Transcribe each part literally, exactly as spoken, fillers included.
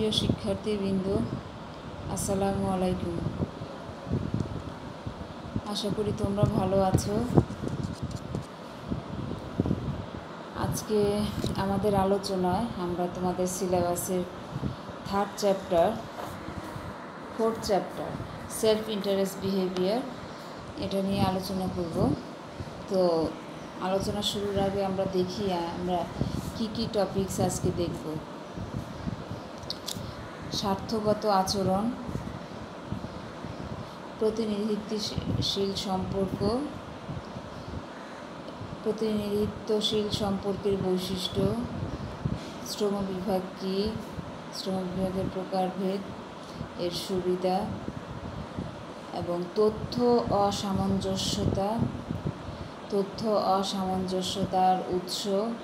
সুপ্রিয় শিক্ষার্থীবৃন্দ, আসসালামু আলাইকুম। আশা করি তোমরা ভালো আছো। আজকে আমাদের আলোচনায় আমরা তোমাদের সিলেবাসের third chapter fourth chapter self interest behaviour এটা নিয়ে আলোচনা করব। তো আলোচনা শুরুর আগে আমরা দেখি আমরা কি কি টপিকস আজকে দেখব। স্বার্থগত আচরণ, প্রতিনিধিত্বশীল সম্পর্ক, প্রতিনিধিত্বশীল সম্পর্কের বৈশিষ্ট্য, শ্রম বিভাগ কী, শ্রম বিভাগের প্রকারভেদ, এর সুবিধা এবং তথ্য অসামঞ্জস্যতা, তথ্য অসামঞ্জস্যতার উৎস,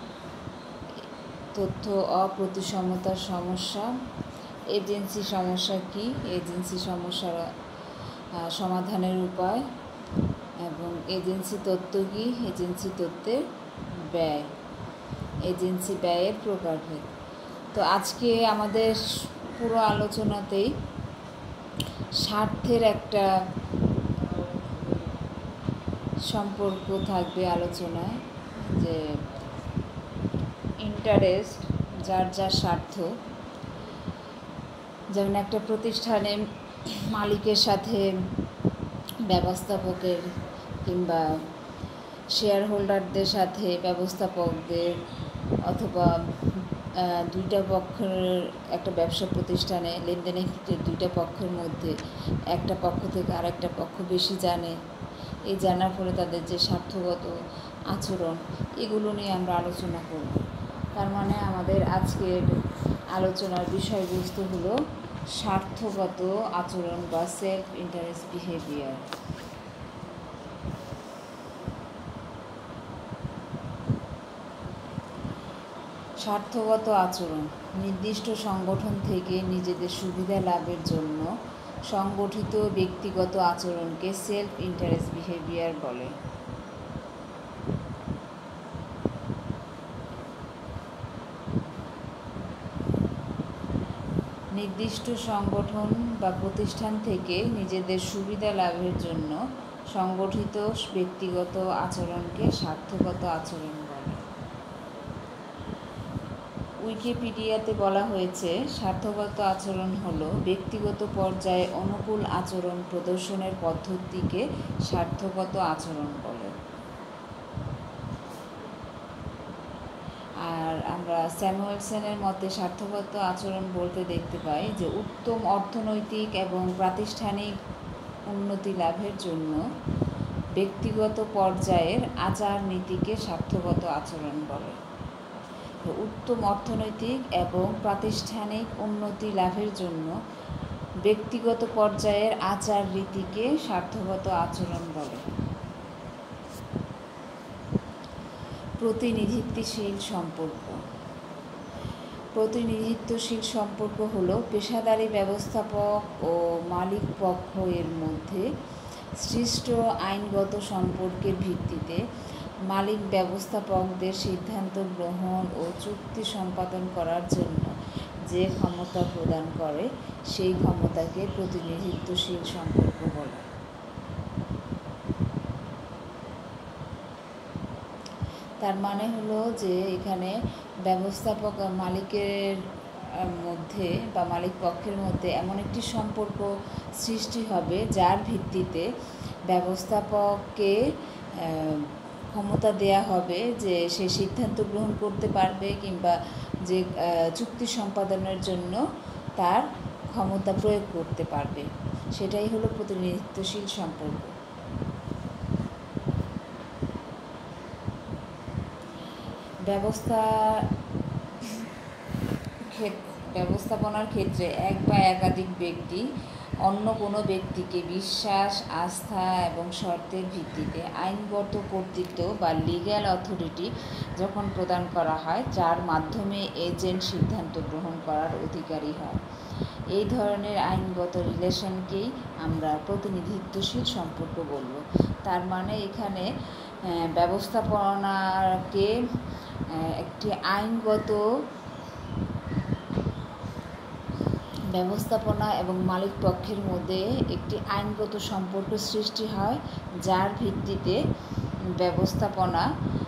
তথ্য অপ্রতিসমতার সমস্যা, এজেন্সি সমস্যা কী, এজেন্সি সমস্যার সমাধানের উপায় এবং এজেন্সি তত্ত্ব কী, এজেন্সি তত্ত্বের ব্যয়, এজেন্সি ব্যয়ের প্রকারভেদ। তো আজকে আমাদের পুরো আলোচনাতেই স্বার্থের একটা সম্পর্ক থাকবে আলোচনায়, যে ইন্টারেস্ট, যার যার স্বার্থ। যেমন একটা প্রতিষ্ঠানে মালিকের সাথে ব্যবস্থাপকের কিংবা শেয়ার হোল্ডারদের সাথে ব্যবস্থাপকদের, অথবা দুইটা পক্ষের একটা ব্যবসা প্রতিষ্ঠানে লেনদেনের ক্ষেত্রে দুইটা পক্ষের মধ্যে একটা পক্ষ থেকে আর একটা পক্ষ বেশি জানে, এই জানার ফলে তাদের যে স্বার্থগত আচরণ, এগুলো নিয়ে আমরা আলোচনা করব। তার মানে আমাদের আজকের আলোচনার বিষয়বস্তু হলো স্বার্থগত আচরণ বা সেলফ ইন্টারেস্ট বিহেভিয়ার। স্বার্থগত আচরণ নির্দিষ্ট সংগঠন থেকে নিজেদের সুবিধা লাভের জন্য সংগঠিত ব্যক্তিগত আচরণকে সেলফ ইন্টারেস্ট বিহেভিয়ার বলে। নির্দিষ্ট সংগঠন বা প্রতিষ্ঠান থেকে নিজেদের সুবিধা লাভের জন্য সংগঠিত ব্যক্তিগত আচরণকে স্বার্থগত আচরণ বলে। উইকিপিডিয়াতে বলা হয়েছে, স্বার্থগত আচরণ হলো ব্যক্তিগত পর্যায়ে অনুকূল আচরণ প্রদর্শনের পদ্ধতিকে স্বার্থগত আচরণ বলে। আর আমরা স্যামুয়েলসনের মতে স্বার্থগত আচরণ বলতে দেখতে পাই যে উত্তম অর্থনৈতিক এবং প্রাতিষ্ঠানিক উন্নতি লাভের জন্য ব্যক্তিগত পর্যায়ের আচার নীতিকে স্বার্থগত আচরণ বলে। উত্তম অর্থনৈতিক এবং প্রাতিষ্ঠানিক উন্নতি লাভের জন্য ব্যক্তিগত পর্যায়ের আচার রীতিকে স্বার্থগত আচরণ বলে। প্রতিনিধিত্বশীল সম্পর্ক। প্রতিনিধিত্বশীল সম্পর্ক হলো পেশাদারী ব্যবস্থাপক ও মালিক পক্ষ এর মধ্যে সৃষ্ট আইনগত সম্পর্কের ভিত্তিতে মালিক ব্যবস্থাপকদের সিদ্ধান্ত গ্রহণ ও চুক্তি সম্পাদন করার জন্য যে ক্ষমতা প্রদান করে সেই ক্ষমতাকে প্রতিনিধিত্বশীল সম্পর্ক বলে। তার মানে হলো যে এখানে ব্যবস্থাপক মালিকের মধ্যে বা মালিক পক্ষের মধ্যে এমন একটি সম্পর্ক সৃষ্টি হবে যার ভিত্তিতে ব্যবস্থাপককে ক্ষমতা দেয়া হবে যে সে সিদ্ধান্ত গ্রহণ করতে পারবে কিংবা যে চুক্তি সম্পাদনের জন্য তার ক্ষমতা প্রয়োগ করতে পারবে। সেটাই হলো প্রতিনিধিত্বশীল সম্পর্ক। ব্যবস্থা ব্যবস্থাপনার ক্ষেত্রে এক বা একাধিক ব্যক্তি অন্য কোনো ব্যক্তিকে বিশ্বাস, আস্থা এবং শর্তের ভিত্তিতে আইনগত কর্তৃত্ব বা লিগ্যাল অথরিটি যখন প্রদান করা হয়, যার মাধ্যমে এজেন্ট সিদ্ধান্ত গ্রহণ করার অধিকারী হয়, এই ধরনের আইনগত রিলেশনকেই আমরা প্রতিনিধিত্বশীল সম্পর্ক বলব। তার মানে এখানে ব্যবস্থাপনাকে একটি আইনগত ব্যবস্থাপনা এবং মালিক পক্ষের মধ্যে একটি আইনগত সম্পর্ক সৃষ্টি হয়, যার ভিত্তিতে ব্যবস্থাপনা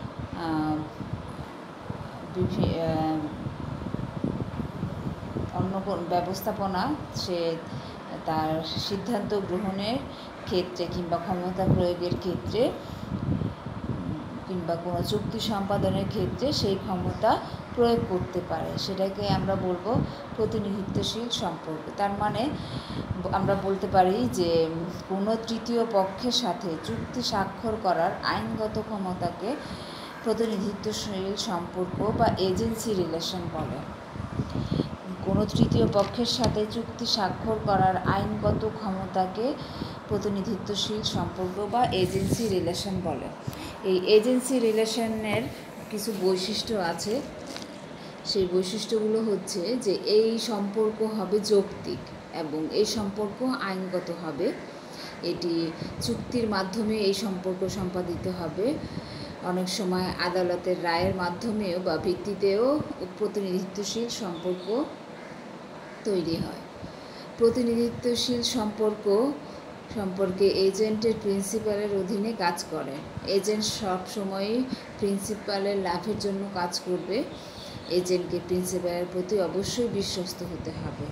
অন্য ব্যবস্থাপনা সে তার সিদ্ধান্ত গ্রহণের ক্ষেত্রে কিংবা ক্ষমতা প্রয়োগের ক্ষেত্রে কিংবা কোনো চুক্তি সম্পাদনের ক্ষেত্রে সেই ক্ষমতা প্রয়োগ করতে পারে। সেটাকে আমরা বলবো প্রতিনিধিত্বশীল সম্পর্ক। তার মানে আমরা বলতে পারি যে কোনো তৃতীয় পক্ষের সাথে চুক্তি স্বাক্ষর করার আইনগত ক্ষমতাকে প্রতিনিধিত্বশীল সম্পর্ক বা এজেন্সি রিলেশন বলে। কোনো তৃতীয় পক্ষের সাথে চুক্তি স্বাক্ষর করার আইনগত ক্ষমতাকে প্রতিনিধিত্বশীল সম্পর্ক বা এজেন্সি রিলেশন বলে। এই এজেন্সি রিলেশনের কিছু বৈশিষ্ট্য আছে। সেই বৈশিষ্ট্যগুলো হচ্ছে যে এই সম্পর্ক হবে যৌক্তিক এবং এই সম্পর্ক আইনগত হবে। এটি চুক্তির মাধ্যমে এই সম্পর্ক সম্পাদিত হবে। অনেক সময় আদালতের রায়ের মাধ্যমেও বা ভিত্তিতেও প্রতিনিধিত্বশীল সম্পর্ক তৈরি হয়। প্রতিনিধিত্বশীল সম্পর্ক সম্পর্কে এজেন্টের প্রিন্সিপালের অধীনে কাজ করে। এজেন্ট সবসময়ই প্রিন্সিপালের লাভের জন্য কাজ করবে। এজেন্টকে প্রিন্সিপালের প্রতি অবশ্যই বিশ্বস্ত হতে হবে।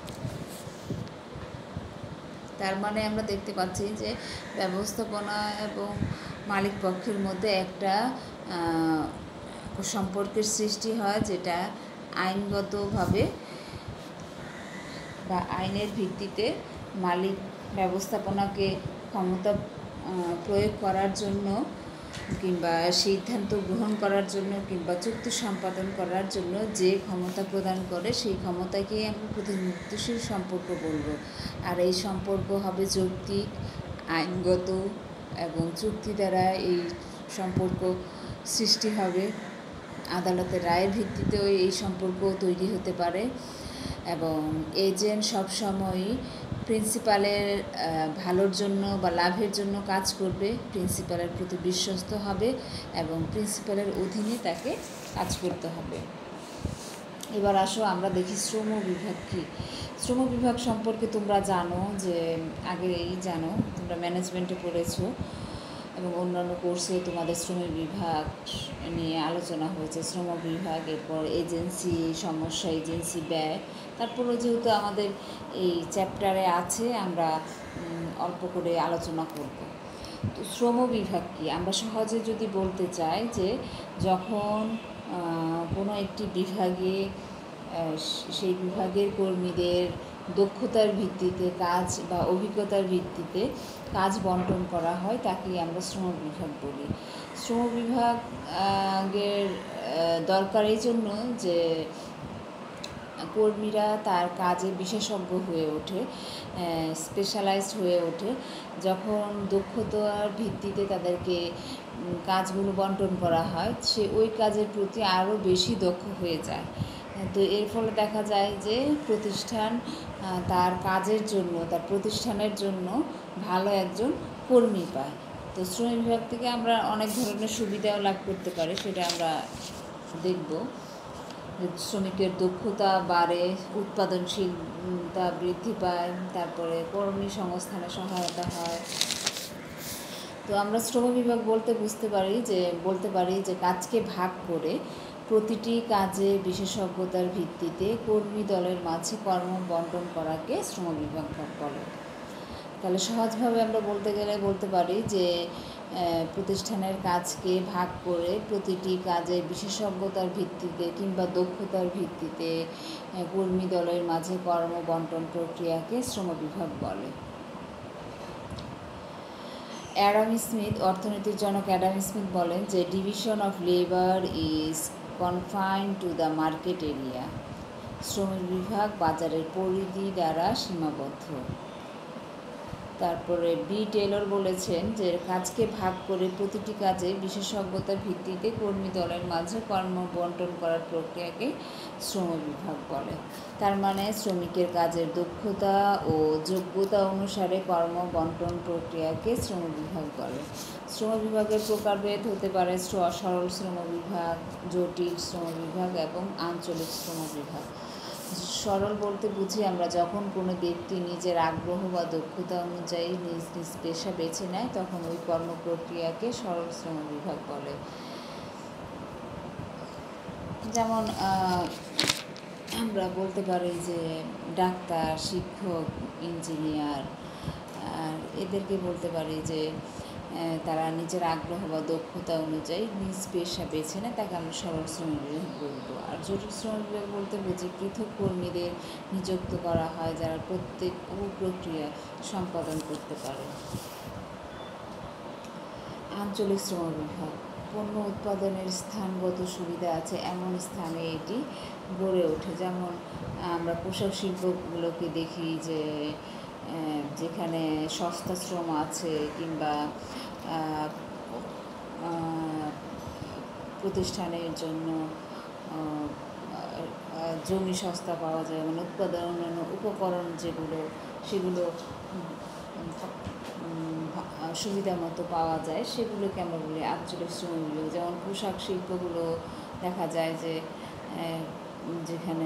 তার মানে আমরা দেখতে পাচ্ছি যে ব্যবস্থাপনা এবং মালিক পক্ষের মধ্যে একটা সম্পর্কের সৃষ্টি হয়, যেটা আইনগতভাবে বা আইনের ভিত্তিতে মালিক ব্যবস্থাপনাকে ক্ষমতা প্রয়োগ করার জন্য কিংবা সিদ্ধান্ত গ্রহণ করার জন্য কিংবা চুক্তি সম্পাদন করার জন্য যে ক্ষমতা প্রদান করে সেই ক্ষমতাকেই আমরা প্রতিনিধিত্বশীল সম্পর্ক বলব। আর এই সম্পর্ক হবে যৌক্তিক, আইনগত এবং চুক্তি দ্বারা এই সম্পর্ক সৃষ্টি হবে। আদালতের রায়ের ভিত্তিতেও এই সম্পর্ক তৈরি হতে পারে এবং এজেন্ট সবসময়ই প্রিন্সিপালের ভালোর জন্য বা লাভের জন্য কাজ করবে, প্রিন্সিপালের প্রতি বিশ্বস্ত হবে এবং প্রিন্সিপালের অধীনে তাকে কাজ করতে হবে। এবার আসো আমরা দেখি শ্রম বিভাগ কী। শ্রম বিভাগ সম্পর্কে তোমরা জানো, যে আগেই জানো, তোমরা ম্যানেজমেন্টে পড়েছো এবং অন্যান্য কোর্সে তোমাদের শ্রম বিভাগ নিয়ে আলোচনা হয়েছে। শ্রম বিভাগ, এরপর এজেন্সি সমস্যা, এজেন্সি ব্যয়। তারপরেও যেহেতু আমাদের এই চ্যাপ্টারে আছে, আমরা অল্প করে আলোচনা করব। তো শ্রম বিভাগ কী, আমরা সহজে যদি বলতে চাই যে যখন কোনো একটি বিভাগে সেই বিভাগের কর্মীদের দক্ষতার ভিত্তিতে কাজ বা অভিজ্ঞতার ভিত্তিতে কাজ বন্টন করা হয়, তাকেই আমরা শ্রম বিভাগ বলি। শ্রম বিভাগের দরকার এই জন্য যে কর্মীরা তার কাজে বিশেষজ্ঞ হয়ে ওঠে, স্পেশালাইজড হয়ে ওঠে। যখন দক্ষতার ভিত্তিতে তাদেরকে কাজগুলো বন্টন করা হয়, সে ওই কাজের প্রতি আরও বেশি দক্ষ হয়ে যায়। তো এর ফলে দেখা যায় যে প্রতিষ্ঠান তার কাজের জন্য, তার প্রতিষ্ঠানের জন্য ভালো একজন কর্মী পায়। তো শ্রম বিভাগ থেকে আমরা অনেক ধরনের সুবিধাও লাভ করতে পারি, সেটা আমরা দেখব। শ্রমিকের দক্ষতা বাড়ে, উৎপাদনশীলতা বৃদ্ধি পায়, তারপরে কর্মী সংস্থানে সহায়তা হয়। তো আমরা শ্রম বিভাগ বলতে বুঝতে পারি যে বলতে পারি যে কাজকে ভাগ করে প্রতিটি কাজে বিশেষজ্ঞতার ভিত্তিতে কর্মী দলের মাঝে কর্ম বন্টন করাকে শ্রম বিভাগ বলে। তাহলে সহজভাবে আমরা বলতে গেলে বলতে পারি যে প্রতিষ্ঠানের কাজকে ভাগ করে প্রতিটি কাজে বিশেষজ্ঞতার ভিত্তিতে কিংবা দক্ষতার ভিত্তিতে কর্মী দলের মাঝে কর্ম বন্টন প্রক্রিয়াকে শ্রম বিভাগ বলে। অ্যাডাম স্মিথ, অর্থনীতির জনক অ্যাডাম স্মিথ বলেন যে division of labour is confined to the market area. শ্রম বিভাগ বাজারের পরিধি দ্বারা সীমাবদ্ধ। তারপরে বি টেলর বলেছেন যে কাজকে ভাগ করে প্রতিটি কাজে বিশেষজ্ঞতার ভিত্তিতে কর্মী দলের মাঝে কর্ম বন্টন করার প্রক্রিয়াকে শ্রম বিভাগ বলে। তার মানে শ্রমিকের কাজের দক্ষতা ও যোগ্যতা অনুসারে কর্ম বন্টন প্রক্রিয়াকে শ্রম বিভাগ বলে। শ্রম বিভাগের প্রকারভেদ হতে পারে সরল শ্রম বিভাগ, জটিল শ্রম বিভাগ এবং আঞ্চলিক শ্রম বিভাগ। সরল বলতে বুঝি আমরা যখন কোনো ব্যক্তি নিজের আগ্রহ বা দক্ষতা অনুযায়ী নিজ নিজ পেশা বেছে নেয় তখন ওই কর্মপ্রক্রিয়াকে সরল শ্রম বিভাগ বলে। যেমন আমরা বলতে পারি যে ডাক্তার, শিক্ষক, ইঞ্জিনিয়ার, আর এদেরকে বলতে পারি যে তারা নিজের আগ্রহ বা দক্ষতা অনুযায়ী নিজ পেশা বেছে নেয়, তাকে আমরা সরল শ্রম বিভাগ বলবো। আর জটিল শ্রম বিভাগ বলতে বুঝি পৃথক কর্মীদের নিযুক্ত করা হয় যারা প্রত্যেক উপপ্রক্রিয়া সম্পাদন করতে পারে। আঞ্চলিক শ্রম বিভাগ পণ্য উৎপাদনের স্থানগত সুবিধা আছে এমন স্থানে এটি গড়ে ওঠে। যেমন আমরা পোশাক শিল্পগুলোকে দেখি যে যেখানে সস্তা শ্রম আছে কিংবা প্রতিষ্ঠানের জন্য জমি সস্তা পাওয়া যায়, মানে উৎপাদন উপকরণ যেগুলো সেগুলো সুবিধা মতো পাওয়া যায়, সেগুলোকে আমরা বলি আঞ্চলিক শ্রম বিভাগ। যেমন পোশাক শিল্পগুলো দেখা যায় যে যেখানে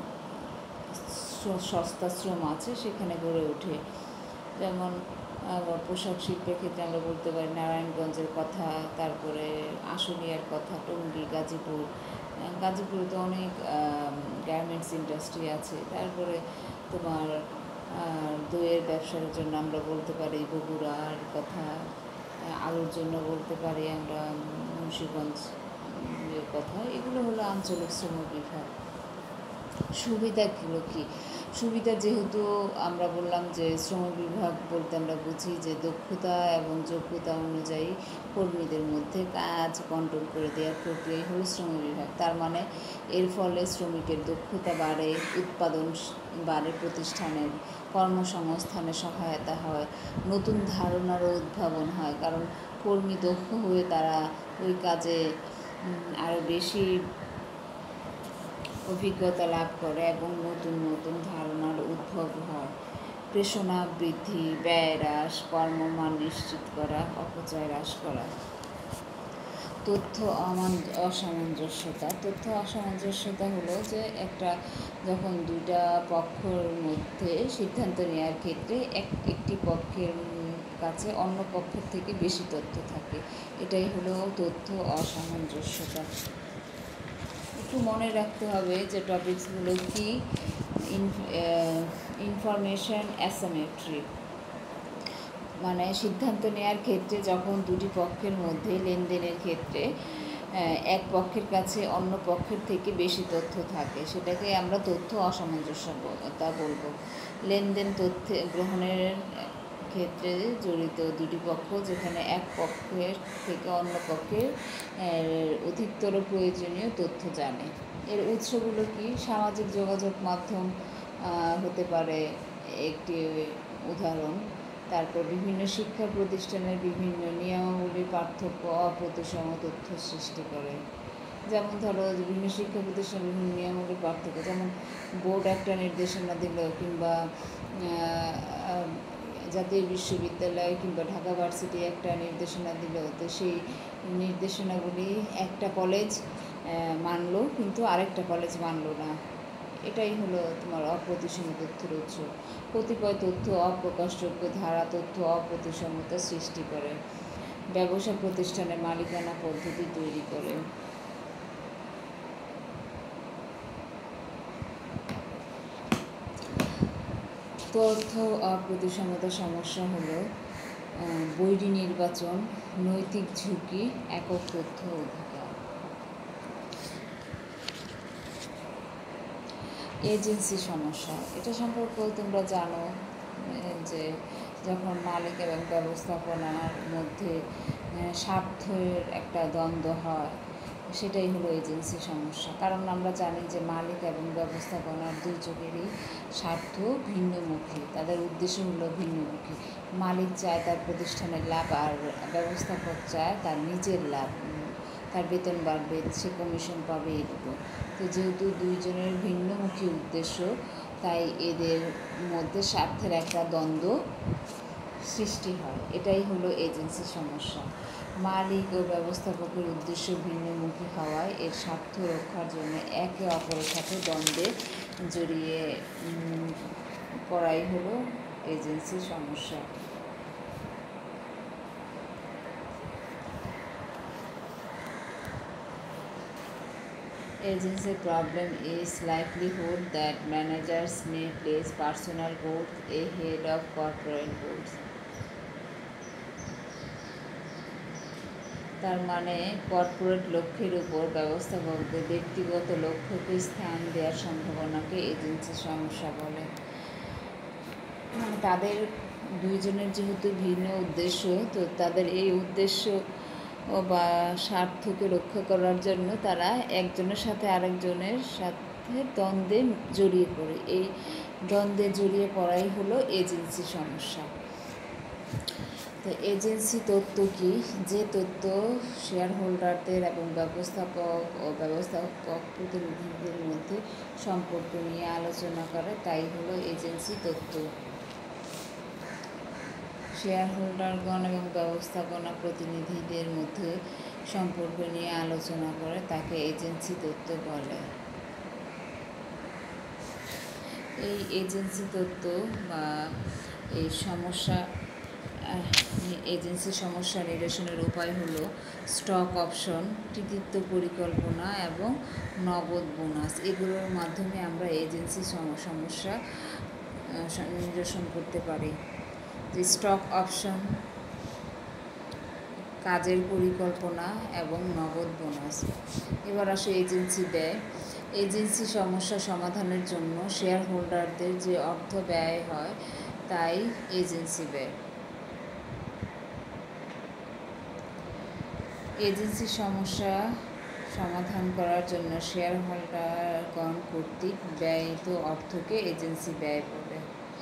সস্তা শ্রম আছে সেখানে গড়ে ওঠে। যেমন পোশাক শিল্পের ক্ষেত্রে আমরা বলতে পারি নারায়ণগঞ্জের কথা, তারপরে আশুলিয়ার কথা, টঙ্গী, গাজীপুর। গাজীপুরে তো অনেক গার্মেন্টস ইন্ডাস্ট্রি আছে। তারপরে তোমার দইয়ের ব্যবসার জন্য আমরা বলতে পারি বগুড়ার কথা, আলুর জন্য বলতে পারি আমরা মুন্সিগঞ্জের কথা। এগুলো হলো আঞ্চলিক শ্রম বিভাগ। সুবিধাগুলো কী? সুবিধা যেহেতু আমরা বললাম যে শ্রম বিভাগ বলতে আমরা বুঝি যে দক্ষতা এবং যোগ্যতা অনুযায়ী কর্মীদের মধ্যে কাজ বন্টন করে দেওয়ার প্রক্রিয়াই হলো শ্রম বিভাগ। তার মানে এর ফলে শ্রমিকের দক্ষতা বাড়ে, উৎপাদন বাড়ে, প্রতিষ্ঠানের কর্মসংস্থানে সহায়তা হয়, নতুন ধারণারও উদ্ভাবন হয়। কারণ কর্মী দক্ষ হয়ে তারা ওই কাজে আরও বেশি অভিজ্ঞতা লাভ করে এবং নতুন নতুন ধারণার উদ্ভব হয়। প্রেষণা বৃদ্ধি, ব্যয় হ্রাস, কর্মমান নিশ্চিত করা, অপচয় হ্রাস করা। তথ্য অসামঞ্জস্যতা তথ্য অসামঞ্জস্যতা হলো যে একটা যখন দুইটা পক্ষের মধ্যে সিদ্ধান্ত নেওয়ার ক্ষেত্রে এক একটি পক্ষের কাছে অন্য পক্ষের থেকে বেশি তথ্য থাকে, এটাই হলো তথ্য অসামঞ্জস্যতা। একটু মনে রাখতে হবে যে টপিকসগুলো কি। ইনফরমেশন অ্যাসিমেট্রি মানে সিদ্ধান্ত নেওয়ার ক্ষেত্রে যখন দুটি পক্ষের মধ্যে লেনদেনের ক্ষেত্রে এক পক্ষের কাছে অন্য পক্ষের থেকে বেশি তথ্য থাকে, সেটাকে আমরা তথ্য অসামঞ্জস্যতা বলবো। লেনদেন তথ্য গ্রহণের ক্ষেত্রে জড়িত দুটি পক্ষ যেখানে এক পক্ষের থেকে অন্য পক্ষের অধিকতর প্রয়োজনীয় তথ্য জানে। এর উৎসগুলো কি? সামাজিক যোগাযোগ মাধ্যম হতে পারে একটি উদাহরণ। তারপর বিভিন্ন শিক্ষা প্রতিষ্ঠানের বিভিন্ন নিয়মাবলীর পার্থক্য অপ্রতিসম তথ্য সৃষ্টি করে। যেমন ধরো বিভিন্ন শিক্ষা প্রতিষ্ঠানের বিভিন্ন নিয়মাবলীর পার্থক্য, যেমন বোর্ড একটা নির্দেশনা দিল কিংবা জাতীয় বিশ্ববিদ্যালয় কিংবা ঢাকা ভার্সিটি একটা নির্দেশনা দিল, তো সেই নির্দেশনাগুলি একটা কলেজ মানলো কিন্তু আরেকটা কলেজ মানলো না। এটাই হলো তোমার অপ্রতিসম তথ্যের উৎস। কতিপয় তথ্য অপ্রকাশযোগ্য ধারা তথ্য অপ্রতিসমতা সৃষ্টি করে। ব্যবসা প্রতিষ্ঠানের মালিকানা পদ্ধতি তৈরি করে। তথ্য অপ্রতিসমতার সমস্যা হলো বৈরী নির্বাচন, নৈতিক ঝুঁকি, একক তথ্য অধিকার। এজেন্সি সমস্যা, এটা সম্পর্কেও তোমরা জানো যে যখন মালিক এবং ব্যবস্থাপনার মধ্যে স্বার্থের একটা দ্বন্দ্ব হয়, সেটাই হলো এজেন্সি সমস্যা। কারণ আমরা জানি যে মালিক এবং ব্যবস্থাপনার দুজনেরই স্বার্থ ভিন্নমুখী, তাদের উদ্দেশ্য হলো ভিন্নমুখী। মালিক চায় তার প্রতিষ্ঠানের লাভ আর ব্যবস্থাপক চায় তার নিজের লাভ, তার বেতন বাড়বে, সে কমিশন পাবে, এটুকু। তো যেহেতু দুইজনের ভিন্নমুখী উদ্দেশ্য, তাই এদের মধ্যে স্বার্থের একটা দ্বন্দ্ব সৃষ্টি হয়, এটাই হলো এজেন্সি সমস্যা। মালিক ও ব্যবস্থাপকের উদ্দেশ্য ভিন্নমুখী হওয়ায় এর স্বার্থ রক্ষার জন্য একে অপরের সাথে দ্বন্দ্বে জড়িয়ে পড়াই হলো এজেন্সির সমস্যা। Agency problem is likelihood that managers may place personal goals ahead of corporate goals. তার মানে কর্পোরেট লক্ষ্যের উপর ব্যবস্থাপকদের ব্যক্তিগত লক্ষ্যকে স্থান দেওয়ার সম্ভাবনাকে এজেন্সি সমস্যা বলে। মানে তাদের দুইজনের যেহেতু ভিন্ন উদ্দেশ্য, তো তাদের এই উদ্দেশ্য বা স্বার্থকে রক্ষা করার জন্য তারা একজনের সাথে আরেকজনের সাথে দ্বন্দ্বে জড়িয়ে পড়ে। এই দ্বন্দ্বে জড়িয়ে পড়াই হলো এজেন্সি সমস্যা। তো এজেন্সি তত্ত্ব কি? যে তত্ত্ব শেয়ার হোল্ডারদের এবং ব্যবস্থাপক ও ব্যবস্থাপক প্রতিনিধিদের মধ্যে সম্পর্ক নিয়ে আলোচনা করে তাই হলো এজেন্সি তত্ত্ব। শেয়ার হোল্ডারগণ এবং ব্যবস্থাপনা প্রতিনিধিদের মধ্যে সম্পর্ক নিয়ে আলোচনা করে তাকে এজেন্সি তত্ত্ব বলে। এই এজেন্সি তত্ত্ব বা এই সমস্যা এজেন্সি সমস্যা নিরসনের উপায় হলো স্টক অপশন, কৃতিত্ব পরিকল্পনা এবং নগদ বোনাস। এগুলোর মাধ্যমে আমরা এজেন্সি সমস্যা নিরসন করতে পারি। যে স্টক অপশন, কাজের পরিকল্পনা এবং নগদ বোনাস। এবার আসে এজেন্সি ব্যয়। এজেন্সি সমস্যা সমাধানের জন্য শেয়ার হোল্ডারদের যে অর্থ ব্যয় হয় তাই এজেন্সি ব্যয়। এজেন্সি সমস্যা সমাধান করার জন্য শেয়ার হোল্ডারগণ কর্তৃক ব্যয়িত অর্থকে এজেন্সি ব্যয় বলে।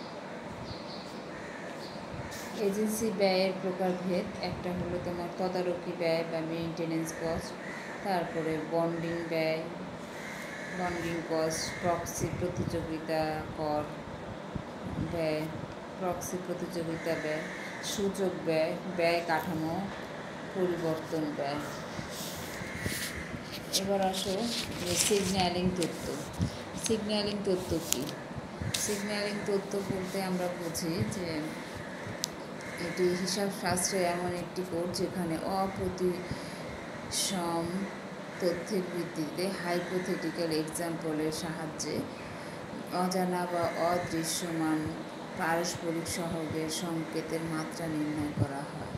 এজেন্সি ব্যয়ের প্রকারভেদ, একটা হলো তোমার তদারকি ব্যয় বা মেইনটেনেন্স কস্ট, তারপরে বন্ডিং ব্যয়, বন্ডিং কস্ট, প্রক্সি প্রতিযোগিতা কর ব্যয়, প্রক্সি প্রতিযোগিতা ব্যয়, সূচক ব্যয়, ব্যয় কাঠামো পরিবর্তন ব্যয়। এবার আসো সিগন্যালিং তত্ত্ব। সিগন্যালিং তত্ত্ব কি? সিগন্যালিং তত্ত্ব বলতে আমরা বুঝি যে এটি হিসাব শাস্ত্রে এমন একটি কোড যেখানে অপ্রতিসম তথ্যের ভিত্তিতে হাইপোথেটিক্যাল এক্সাম্পলের সাহায্যে অজানা বা অদৃশ্যমান পারস্পরিক সহগের সংকেতের মাত্রা নির্ণয় করা হয়।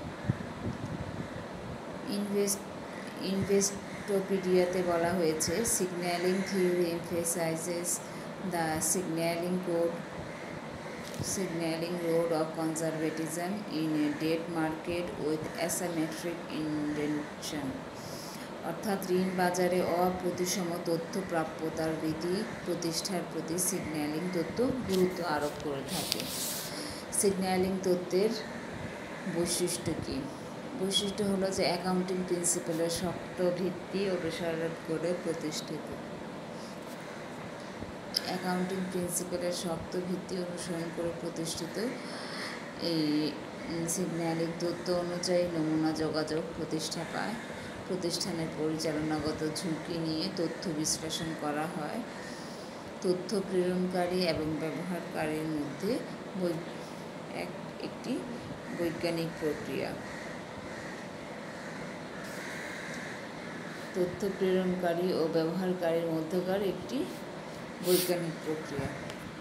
ইনভেস্ট ইনভেস্টোপিডিয়াতে বলা হয়েছে, signalling theory emphasises the signalling code signaling road of conservatism in a debt market with asymmetric indentation। অর্থাৎ ঋণ বাজারে অপ্রতিসম তথ্য প্রাপ্যতার রীতি প্রতিষ্ঠার প্রতি সিগন্যালিং তত্ত্ব গুরুত্ব আরোপ করে থাকে। সিগন্যালিং তত্ত্বের বৈশিষ্ট্য কী? বৈশিষ্ট্য হলো যে অ্যাকাউন্টিং প্রিন্সিপালের শক্ত ভিত্তি অনুসরণ করে প্রতিষ্ঠিত। অ্যাকাউন্টিং প্রিন্সিপালের শক্ত ভিত্তি অনুসরণ করে প্রতিষ্ঠিত এই সিগন্যালিং তত্ত্ব অনুযায়ী নমুনা যোগাযোগ প্রতিষ্ঠা পায়। প্রতিষ্ঠানের পরিচালনাগত ঝুঁকি নিয়ে তথ্য বিশ্লেষণ করা হয়। তথ্য প্রেরণকারী এবং ব্যবহারকারীর মধ্যে এক একটি বৈজ্ঞানিক প্রক্রিয়া। তথ্য প্রেরণকারী ও ব্যবহারকারীর মধ্যকার একটি বৈজ্ঞানিক প্রক্রিয়া।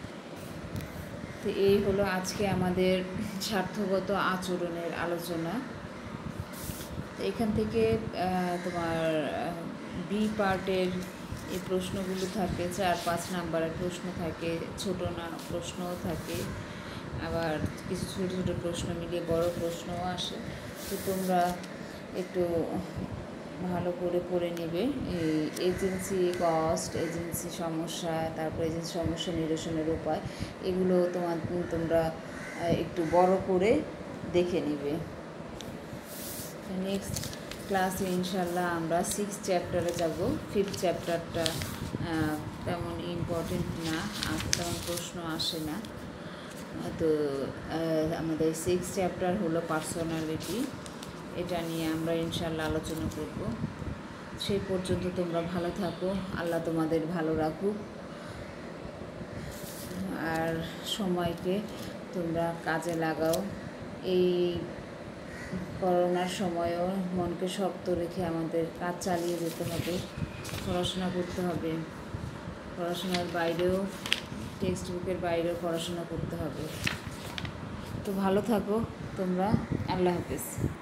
তো এই হলো আজকে আমাদের স্বার্থগত আচরণের আলোচনা। তো এখান থেকে তোমার বি পার্টের এই প্রশ্নগুলো থাকে, চার পাঁচ নাম্বারের প্রশ্ন থাকে, ছোটো না প্রশ্নও থাকে, আবার কিছু ছোটো ছোটো প্রশ্ন মিলিয়ে বড় প্রশ্নও আসে। তো তোমরা একটু ভালো করে পড়ে নেবে। এই এজেন্সি কস্ট, এজেন্সি সমস্যা, তারপর এজেন্সি সমস্যা নিরসনের উপায়, এগুলো তোমার তোমরা একটু বড় করে দেখে নেবে। নেক্সট ক্লাসে ইনশাল্লাহ আমরা সিক্স চ্যাপ্টারে যাব। ফিফথ চ্যাপ্টারটা তেমন ইম্পর্টেন্ট না, আর তেমন প্রশ্ন আসে না। তো আমাদের সিক্স চ্যাপ্টার হলো পার্সোনালিটি। এটা নিয়ে আমরা ইনশাল্লাহ আলোচনা করব। সেই পর্যন্ত তোমরা ভালো থাকো, আল্লাহ তোমাদের ভালো রাখুক। আর সময়কে তোমরা কাজে লাগাও। এই করোনার সময়ও মনকে শক্ত রেখে আমাদের কাজ চালিয়ে যেতে হবে, পড়াশোনা করতে হবে। পড়াশোনার বাইরেও, টেক্সট বুকের বাইরেও পড়াশোনা করতে হবে। তো ভালো থাকো তোমরা, আল্লাহ হাফেজ।